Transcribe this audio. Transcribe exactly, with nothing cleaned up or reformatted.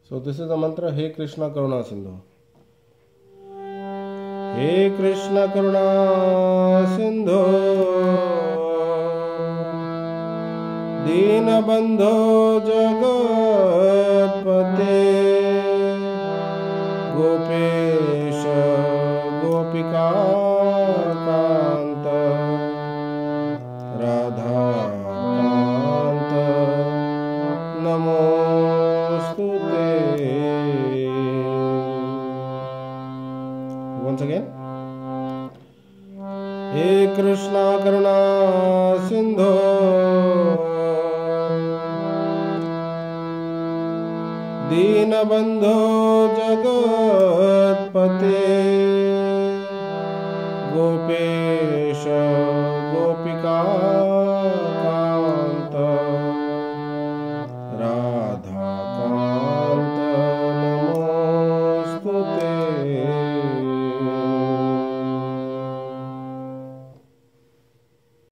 So this is the mantra, Hey Krishna Karuna Sindhu. Hey Krishna Karuna Sindhu, Deen bandhu jagat pate, Gopesha Gopika Kanta, Radha Kanta, Namostute. Once again. Hey Krishna Karuna Sindhu, Deen bandhu jagat pate, Gopesha Gopika